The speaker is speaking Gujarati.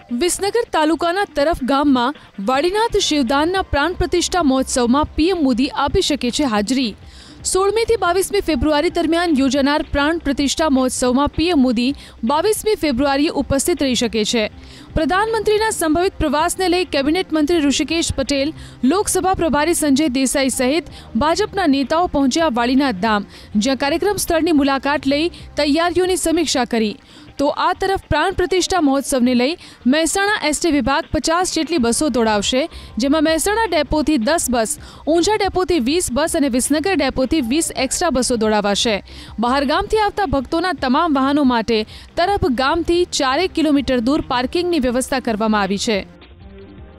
વિસનગર તાલુકાના તરફ ગામમાં વાડીનાથ શિવદાનના પ્રાણ પ્રતિષ્ઠા મહોત્સવમાં પીએમ મોદી આપી શકે છે હાજરી। 16મી થી 22મી ફેબ્રુઆરી દરમિયાન યોજાનાર પ્રાણ પ્રતિષ્ઠા મહોત્સવમાં પીએમ મોદી 22મી ફેબ્રુઆરીએ ઉપસ્થિત રહી શકે છે। પ્રધાનમંત્રીના સંભવિત પ્રવાસને લઈ કેબિનેટ મંત્રી ઋષિકેશ પટેલ, લોકસભા પ્રભારી સંજય દેસાઈ સહિત ભાજપના નેતાઓ પહોંચ્યા વાડીનાથ ધામ, જ્યાં કાર્યક્રમ સ્થળની મુલાકાત લઈ તૈયારીઓની સમીક્ષા કરી। તો આ તરફ પ્રાણ પ્રતિષ્ઠા મહોત્સવને લઈ મહેસાણા એસટી વિભાગ 50 જેટલી બસો દોડાવશે, જેમાં મહેસાણા ડેપોથી 10 બસ, ઊંઝા ડેપોથી 20 બસ અને વિસનગર ડેપોથી 20 એક્સ્ટ્રા બસો દોડાવાશે। બહારગામથી આવતા ભક્તોના તમામ વાહનો માટે તરફ ગામથી 4 કિલોમીટર દૂર પાર્કિંગની વ્યવસ્થા કરવામાં આવી છે।